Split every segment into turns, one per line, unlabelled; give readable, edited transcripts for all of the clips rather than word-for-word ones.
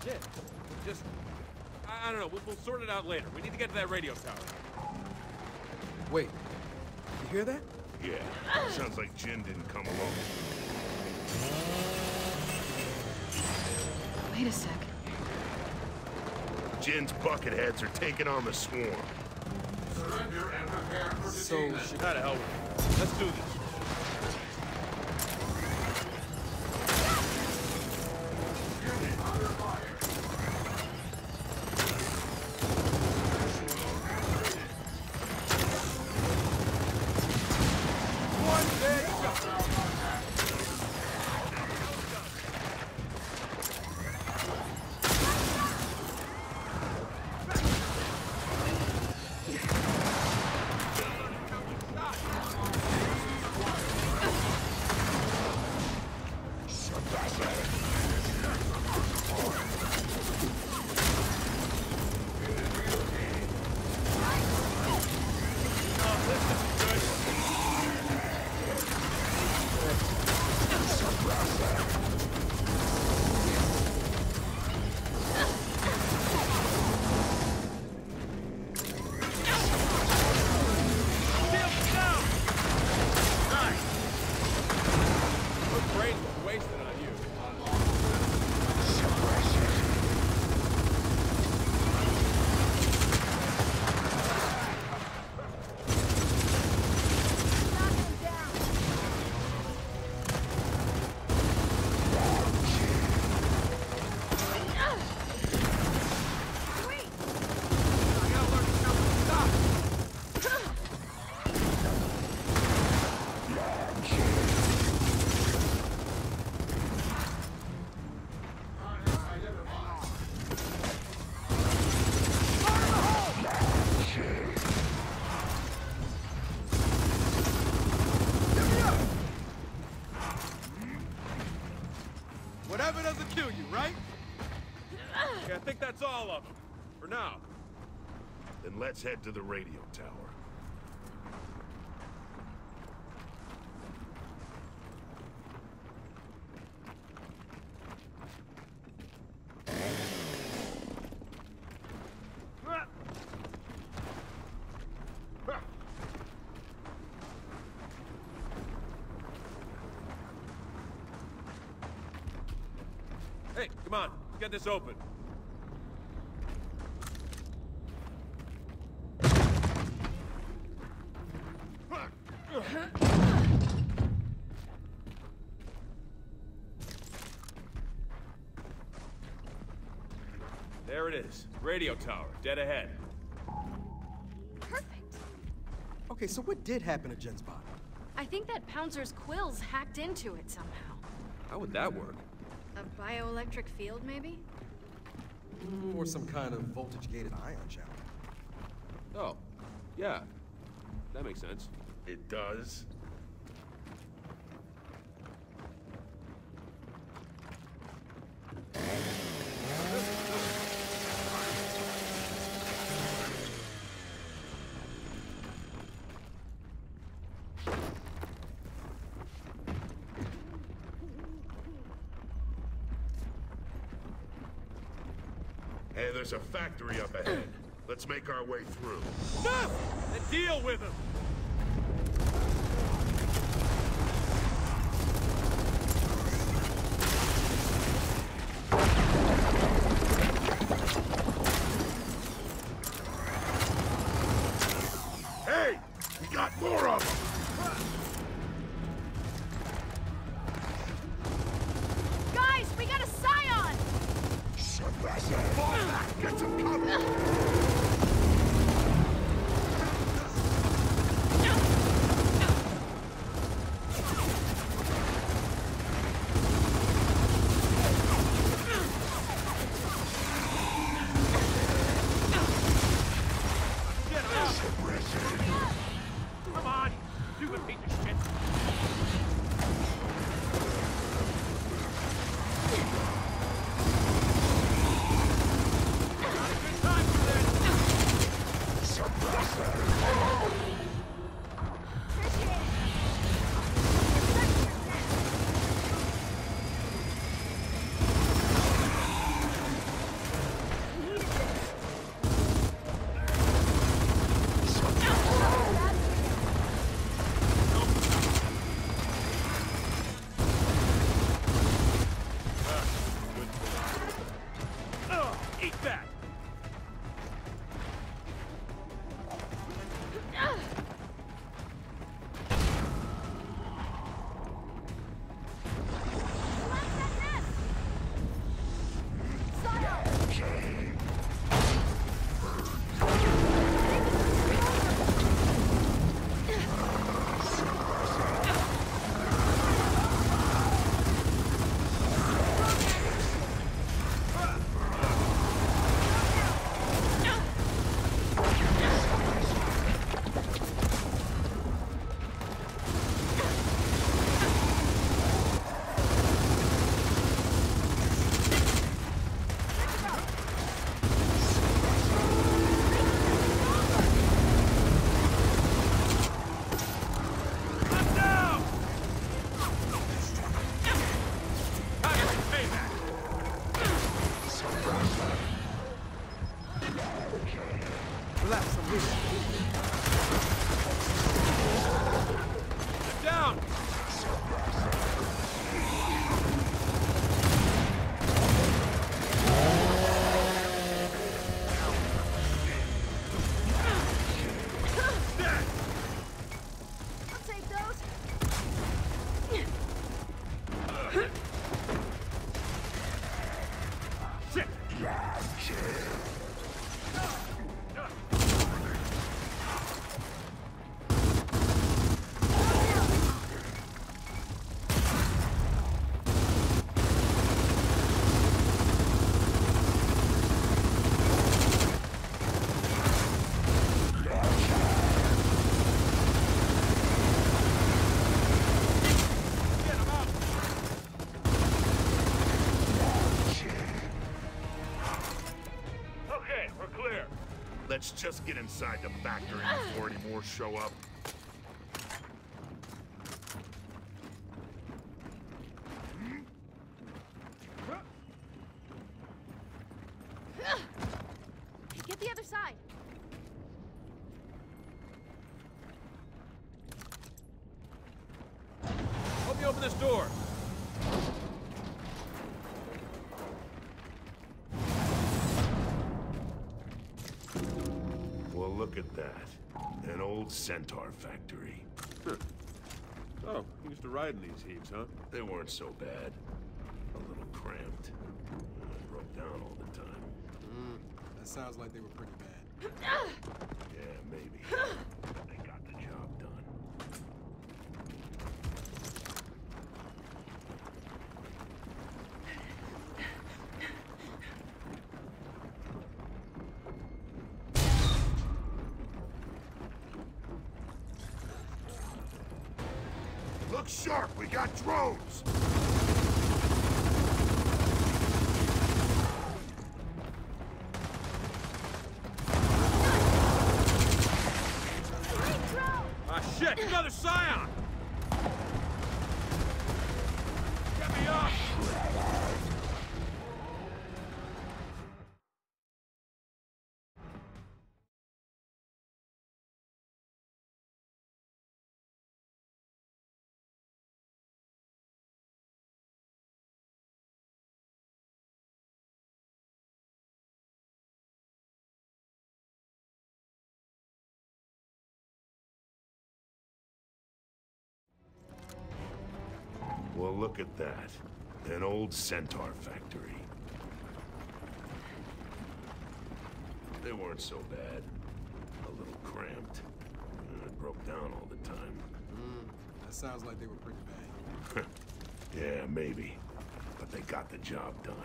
legit. Just, I don't know. We'll sort it out later. We need to get to that radio tower.
Wait, you hear that?
Yeah, sounds like Jin didn't come alone.
Wait a sec.
Jin's bucketheads are taking on the swarm.
Surrender and prepare for
So,
detainment.
should gotta help. Let's do this.
Unit under fire.
One big shot. Whatever doesn't kill you, right? Okay, I think that's all of them. For now.
Then let's head to the radio tower.
Hey, come on. Let's get this open. There it is. Radio tower, dead ahead.
Perfect.
Okay, so what did happen to Jin's body?
I think that Pouncer's quills hacked into it somehow.
How would that work?
A bioelectric field, maybe?
Or some kind of voltage-gated ion channel.
Oh, yeah. That makes sense.
It does. Hey, there's a factory up ahead. Let's make our way through.
No! Then deal with him!
Hey! We got more of them!
Guys, we got a scion!
Fall back! Get some cover!
Come on, you stupid piece of shit! Not a good time for this!
Relax, I'm here.
Get down!
I'll take those.
Shit! Get him out! Okay, we're clear.
Let's just get inside the factory before any more show up.
Get the other side.
Help me open this door.
Well, look at that. An old centaur factory.
Oh, you used to ride in these heaps, huh?
They weren't so bad. A little cramped. Broke down all the time.
That sounds like they were pretty bad.
Yeah, maybe. They got the job done. Look sharp, we got drones!
Ah, shit! Another scion! Get me up!
Well, look at that. An old centaur factory. They weren't so bad. A little cramped. Broke down all the time.
That sounds like they were pretty bad.
Yeah, maybe. But they got the job done.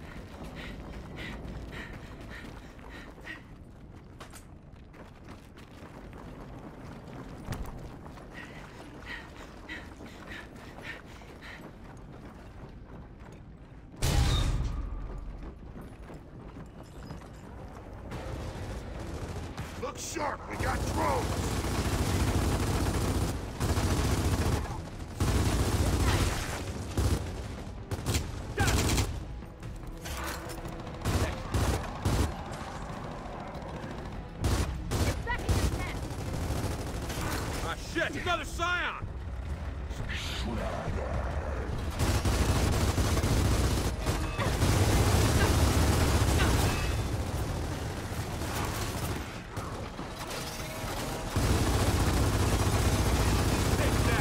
Look sharp, we got drones!
Get back in your tent.
Ah, shit! Another scion! Take that!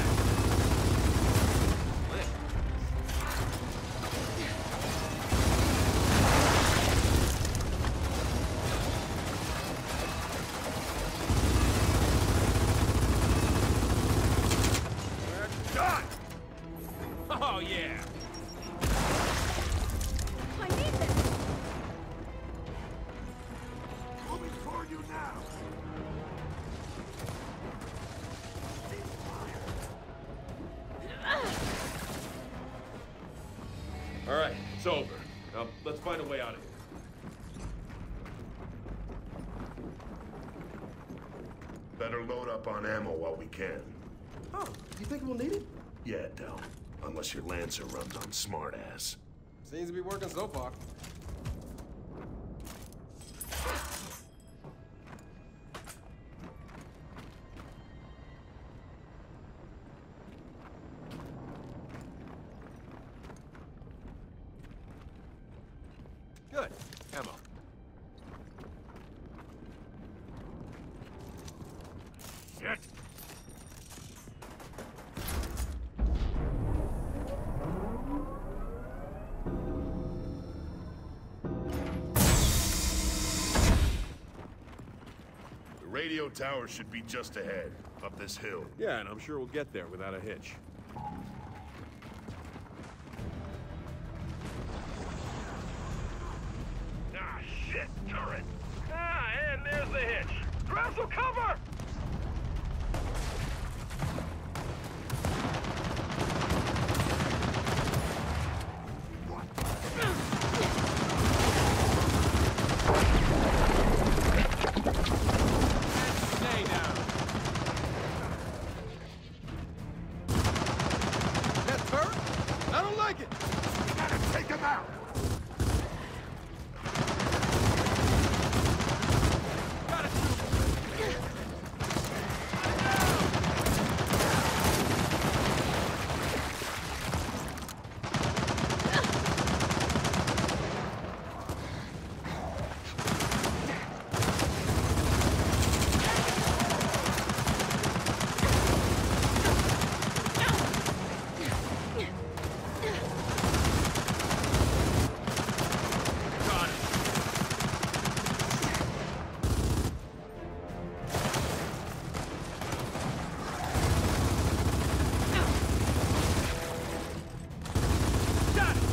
Done!
Oh, yeah!
I need this.
Moving toward you now!
All right, it's over. Now, let's find a way out of here.
Better load up on ammo while we can.
Oh, you think we'll need it?
Yeah, Del. Unless your Lancer runs on smartass.
Seems to be working so far. Good. Ammo.
Shit! The radio tower should be just ahead, up this hill.
Yeah, and I'm sure we'll get there without a hitch.
Ah, shit! Turret! Ah, and there's the hitch! Grab some cover!
Stay down.
That turret?
I don't like it.
Gotta take him out!
Gotta shoot. Got it. Got it.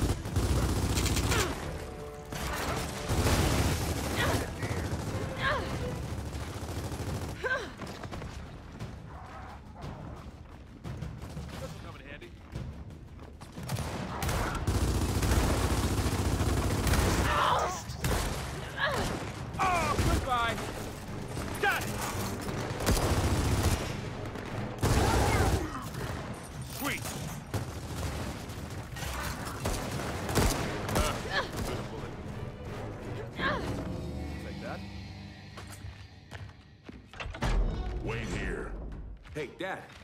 This will come in handy. Oh, goodbye. Got it. Sweet. Good bullet. Take that.
Wait here.
Hey, Dad.